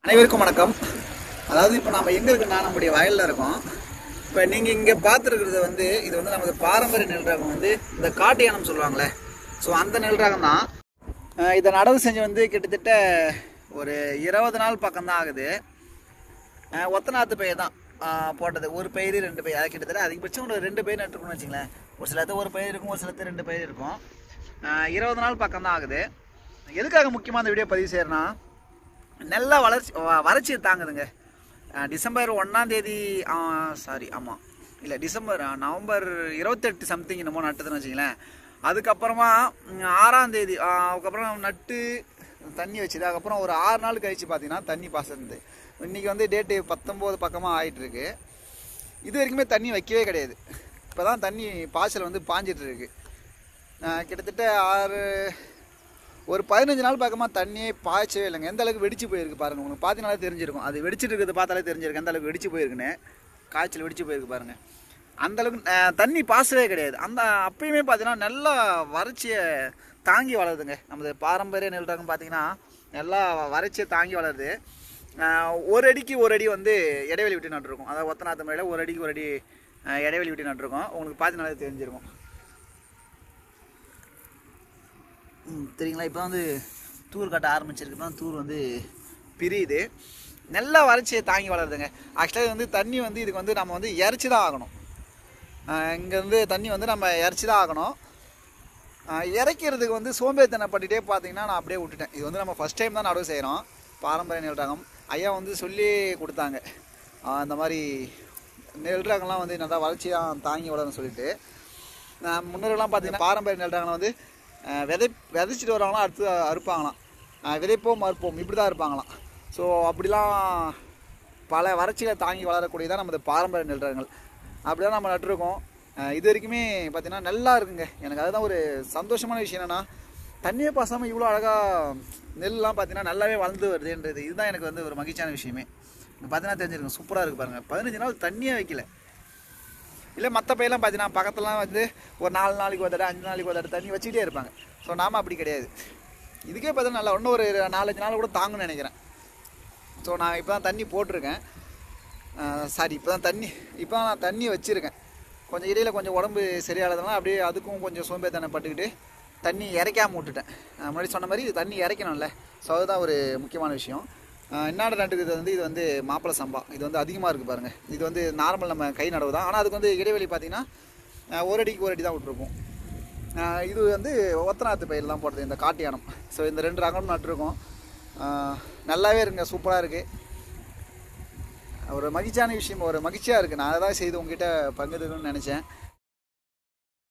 அனைவருக்கும் வணக்கம். அதாவது இப்போ நம்ம எங்கே இருக்குன்னா நம்முடைய வயலில் இருக்கோம். இப்போ நீங்கள் இங்கே பார்த்துருக்கிறது வந்து இது வந்து நமது பாரம்பரிய நெல் ரகம் வந்து இந்த காட்டு யானம் சொல்லுவாங்களே. ஸோ அந்த நெல் ரகம் தான். இதை நடவு செஞ்சு வந்து கிட்டத்தட்ட ஒரு 20 நாள் பக்கம்தான் ஆகுது. ஒத்த நாற்று பயிர் தான் போட்டது. ஒரு பயிர் 2 பயிர், அது கிட்டத்தட்ட அதிகபட்சம் ஒரு 2 பயிர் நட்டுருக்குன்னு வச்சுங்களேன். ஒரு சிலத்து ஒரு பயிர் இருக்கும், ஒரு சிலத்து 2 பயிர் இருக்கும். 20 நாள் பக்கம்தான் ஆகுது. எதுக்காக முக்கியமாக அந்த வீடியோ பதிவு செய்யறேன்னா, நல்லா வறட்சியை தாங்குதுங்க. டிசம்பர் 1ஆம் தேதி ஆமாம் இல்லை நவம்பர் 28 சம்திங் என்னமோ நட்டுதுன்னு வச்சிங்களேன். அதுக்கப்புறமா 6ஆம் தேதி அதுக்கப்புறம் நட்டு தண்ணி வச்சுது. அதுக்கப்புறம் ஒரு 6 நாள் கழித்து பார்த்தீங்கன்னா தண்ணி பாசந்து. இன்றைக்கி வந்து டேட்டு 19 பக்கமாக ஆகிட்டுருக்கு. இது வரைக்குமே தண்ணி வைக்கவே கிடையாது. இப்போ தான் தண்ணி பாய்ச்சல் வந்து பாஞ்சிட்ருக்கு. கிட்டத்தட்ட ஒரு 15 நாள் பக்கமாக தண்ணியே பாய்ச்சவே இல்லைங்க. எந்த அளவுக்கு வெடிச்சு போயிருக்கு பாருங்கள். உங்களுக்கு பார்த்தீங்கனாலே தெரிஞ்சிருக்கும். அது வெடிச்சிட்டு இருக்கிறது பார்த்தாலே தெரிஞ்சிருக்கு எந்த அளவுக்கு வெடிச்சு போயிருக்குன்னு. காய்ச்சல் வெடிச்சு போயிருக்கு பாருங்கள். அந்தளவுக்கு தண்ணி பாசவே கிடையாது. அப்பயுமே பார்த்தீங்கன்னா நல்லா வறட்சியை தாங்கி வளருதுங்க. நமது பாரம்பரிய நெல் ரகம் பார்த்தீங்கன்னா நல்லா வறட்சியை தாங்கி வளருது. ஒரு அடிக்கு ஒரு அடி வந்து இடைவெளி விட்டு நட்டுருக்கோம். அதாவது ஒத்த நாற்று முறையில் ஒரு அடிக்கு ஒரு அடி இடைவெளி விட்டு நட்டுருக்கோம். உங்களுக்கு பார்த்தீங்கனாலே தெரிஞ்சிருக்கும். தெரியுங்களா? இப்போ வந்து தூர் கட்ட ஆரம்பிச்சிருக்கு. இப்போ தான் தூர் வந்து பிரியுது. நல்லா வறட்சியை தாங்கி வளருதுங்க. ஆக்சுவலாக வந்து தண்ணி வந்து இதுக்கு வந்து நம்ம வந்து இறச்சி தான் ஆகணும். இங்கேருந்து தண்ணி வந்து நம்ம இறச்சி தான் ஆகணும். இறக்கிறதுக்கு வந்து சோம்பேறித்தனப்பட்டுட்டே பார்த்தீங்கன்னா நான் அப்படியே விட்டுட்டேன். இது வந்து நம்ம ஃபஸ்ட் டைம் தான் நடவு செய்கிறோம். பாரம்பரிய நெல் ரகம் ஐயா வந்து சொல்லி கொடுத்தாங்க. இந்த மாதிரி நெல் ரகம்லாம் வந்து நல்லா வறட்சியாக தாங்கி வளரும்னு சொல்லிட்டு. முன்னோர்கள்லாம் பார்த்தீங்கன்னா பாரம்பரிய நெல் ரகம் வந்து விதைச்சிட்டு வருவாங்களாம், அடுத்து அறுப்பாங்களாம். விதைப்போம் அறுப்போம் இப்படி தான் இருப்பாங்களாம். ஸோ அப்படிலாம் பல வறட்சிகளை தாங்கி வளரக்கூடியதான் நமது பாரம்பரிய நெல் ரகங்கள். அப்படி தான் நம்ம நட்டுருக்கோம். இது வரைக்குமே பார்த்தீங்கன்னா நல்லா இருக்குங்க. எனக்கு அதுதான் ஒரு சந்தோஷமான விஷயம். என்னென்னா தண்ணியே பாசாமல் இவ்வளோ அழகாக நெல்லாம் பார்த்தீங்கன்னா நல்லாவே வளர்ந்து வருதுன்றது. இதுதான் எனக்கு வந்து ஒரு மகிழ்ச்சியான விஷயமே. பார்த்தீங்கன்னா தெரிஞ்சிருக்கும், சூப்பராக இருக்குது பாருங்கள். 15 நாள் தண்ணியே வைக்கல. இல்லை மற்ற பயிரெலாம் பார்த்தீங்கன்னா பக்கத்துலாம் வந்து ஒரு 4 நாளைக்கு ஒரு தடவை 5 நாளைக்கு ஒரு தடவை தண்ணி வச்சுக்கிட்டே இருப்பாங்க. ஸோ நாம் அப்படி கிடையாது. இதுக்கே பார்த்தீங்கன்னா நல்லா இன்னும் ஒரு 4-5 நாள் கூட தாங்குன்னு நினைக்கிறேன். ஸோ நான் இப்போ தான் தண்ணி போட்டிருக்கேன். இப்போ தான் நான் தண்ணி வச்சுருக்கேன். கொஞ்சம் இடையில் கொஞ்சம் உடம்பு சரியானதுனால அப்படியே அதுக்கும் கொஞ்சம் சோம்பேறித்தனம் பட்டுக்கிட்டு தண்ணி இறைக்காமல் விட்டுட்டேன். முன்னாடி சொன்ன மாதிரி இது தண்ணி இறைக்கணும்ல. ஸோ அதுதான் ஒரு முக்கியமான விஷயம். என்னாட நட்டுக்கிறது வந்து இது வந்து மாப்பிளை சம்பா. இது வந்து அதிகமாக இருக்குது பாருங்கள். இது வந்து நார்மல் நம்ம கை நடவு தான். ஆனால் அதுக்கு வந்து இடைவெளி பார்த்திங்கன்னா ஒரு அடிக்கு ஒரு அடி தான் விட்டுருக்கும். இது வந்து ஒத்த நாற்று பயிரெலாம் போடுறது இந்த காட்டு யானம். ஸோ இந்த 2 ரகமும் நட்டுருக்கோம். நல்லாவே இருக்குங்க, சூப்பராக இருக்குது. ஒரு மகிழ்ச்சியான விஷயம், ஒரு மகிழ்ச்சியாக இருக்குது. நான் அதை தான் செய்து உங்ககிட்ட பகிர்ந்துக்கணும்னு நினச்சேன்.